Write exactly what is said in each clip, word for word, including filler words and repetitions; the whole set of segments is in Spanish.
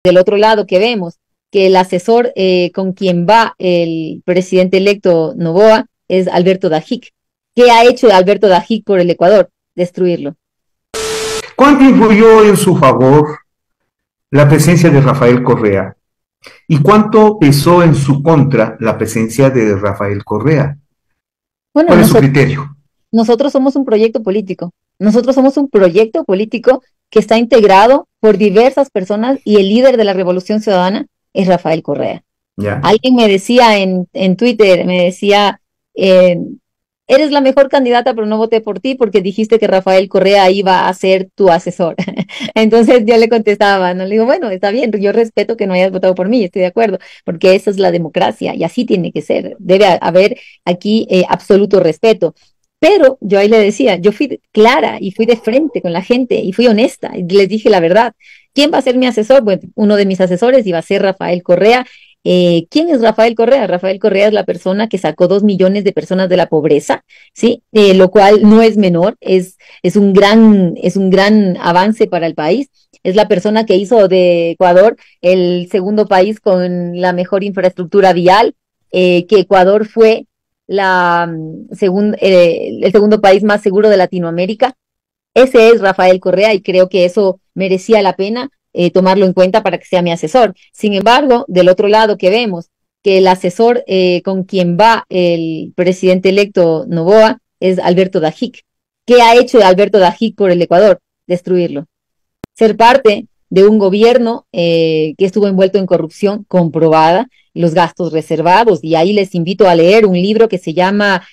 Del otro lado que vemos que el asesor eh, con quien va el presidente electo Noboa es Alberto Dajic. ¿Qué ha hecho Alberto Dajic por el Ecuador? Destruirlo. ¿Cuánto influyó en su favor la presencia de Rafael Correa? ¿Y cuánto pesó en su contra la presencia de Rafael Correa? Bueno, ¿Cuál es su nosotros, criterio? nosotros somos un proyecto político. Nosotros somos un proyecto político que está integrado por diversas personas y el líder de la Revolución Ciudadana es Rafael Correa. ¿Ya? Alguien me decía en, en Twitter, me decía, eh, eres la mejor candidata, pero no voté por ti porque dijiste que Rafael Correa iba a ser tu asesor. Entonces yo le contestaba, no le digo, bueno, está bien, yo respeto que no hayas votado por mí, estoy de acuerdo, porque esa es la democracia y así tiene que ser. Debe haber aquí eh, absoluto respeto. Pero yo ahí le decía, yo fui clara y fui de frente con la gente y fui honesta y les dije la verdad. ¿Quién va a ser mi asesor? Bueno, uno de mis asesores iba a ser Rafael Correa. Eh, ¿quién es Rafael Correa? Rafael Correa es la persona que sacó dos millones de personas de la pobreza, ¿sí? Eh, lo cual no es menor, es, es un gran, es un gran avance para el país. Es la persona que hizo de Ecuador el segundo país con la mejor infraestructura vial, eh, que Ecuador fue la, mm, segun, eh, el segundo país más seguro de Latinoamérica. Ese es Rafael Correa y creo que eso merecía la pena eh, tomarlo en cuenta para que sea mi asesor. Sin embargo, del otro lado que vemos que el asesor eh, con quien va el presidente electo Noboa es Alberto Dajic. ¿Qué ha hecho Alberto Dajic por el Ecuador? Destruirlo. Ser parte de un gobierno eh, que estuvo envuelto en corrupción comprobada, los gastos reservados, y ahí les invito a leer un libro que se llama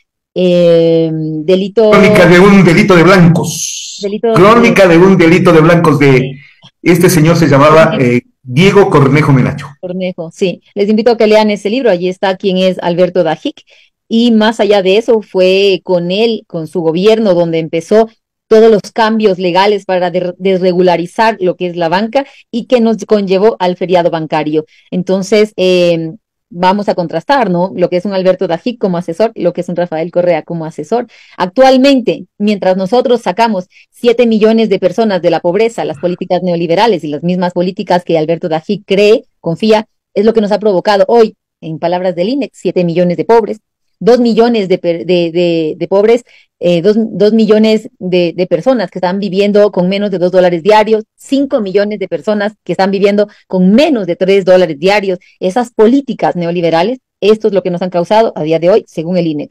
eh, Crónica Delito, de un delito de blancos. Delitos de Crónica de un delito de blancos de este señor se llamaba Cornejo, eh, Diego Cornejo Menacho. Cornejo, sí. Les invito a que lean ese libro, allí está quién es Alberto Dajic, y más allá de eso fue con él, con su gobierno, donde empezó todos los cambios legales para de- desregularizar lo que es la banca y que nos conllevó al feriado bancario. Entonces, eh, vamos a contrastar, ¿no? Lo que es un Alberto Dajic como asesor y lo que es un Rafael Correa como asesor. Actualmente, mientras nosotros sacamos siete millones de personas de la pobreza, las políticas neoliberales y las mismas políticas que Alberto Dajic cree, confía, es lo que nos ha provocado hoy, en palabras del INEX, siete millones de pobres, dos millones de, de, de, de pobres, eh, dos, dos millones de, de, personas que están viviendo con menos de dos dólares diarios, cinco millones de personas que están viviendo con menos de tres dólares diarios. Esas políticas neoliberales, esto es lo que nos han causado a día de hoy, según el INEC.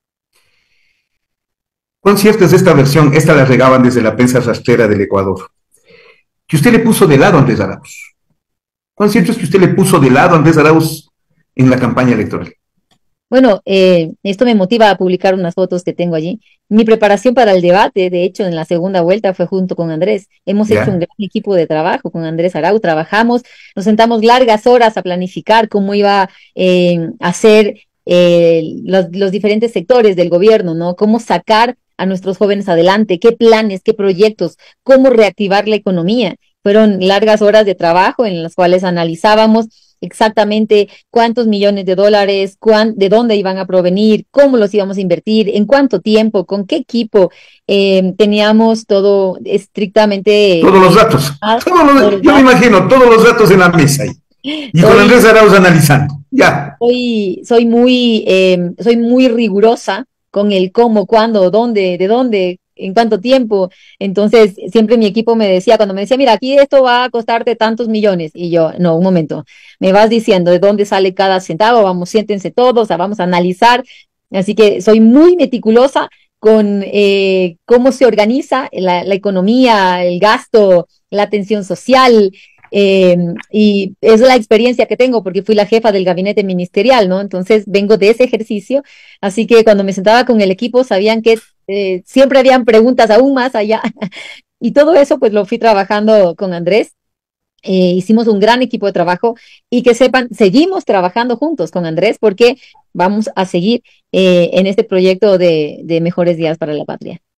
¿Cuán cierta es esta versión? Esta la regaban desde la prensa rastrera del Ecuador. Que usted le puso de lado a Andrés Arauz. ¿Cuán cierto es que usted le puso de lado a Andrés Arauz en la campaña electoral? Bueno, eh, esto me motiva a publicar unas fotos que tengo allí. Mi preparación para el debate, de hecho, en la segunda vuelta fue junto con Andrés. Hemos hecho un ¿Ya? gran equipo de trabajo con Andrés Arau. Trabajamos, nos sentamos largas horas a planificar cómo iba eh, a ser eh, los, los diferentes sectores del gobierno, ¿no? Cómo sacar a nuestros jóvenes adelante, qué planes, qué proyectos, cómo reactivar la economía. Fueron largas horas de trabajo en las cuales analizábamos exactamente cuántos millones de dólares, cuán, de dónde iban a provenir, cómo los íbamos a invertir, en cuánto tiempo, con qué equipo. Eh, teníamos todo estrictamente Todos los eh, datos. ah, Todos todos los, los yo me datos. imagino todos los datos en la mesa ahí. Y con Soy, Andrés Arauz analizando. Ya. soy, soy muy, eh, soy muy rigurosa con el cómo, cuándo, dónde, de dónde, en cuánto tiempo. Entonces, siempre mi equipo me decía, cuando me decía, mira, aquí esto va a costarte tantos millones. Y yo, no, un momento, me vas diciendo de dónde sale cada centavo, vamos, siéntense todos, o sea, vamos a analizar. Así que soy muy meticulosa con eh, cómo se organiza la, la economía, el gasto, la atención social, eh, y es la experiencia que tengo porque fui la jefa del gabinete ministerial, ¿no? Entonces vengo de ese ejercicio, así que cuando me sentaba con el equipo sabían que eh, siempre habían preguntas aún más allá y todo eso pues lo fui trabajando con Andrés. Eh, hicimos un gran equipo de trabajo y que sepan, seguimos trabajando juntos con Andrés porque vamos a seguir eh, en este proyecto de, de mejores días para la patria.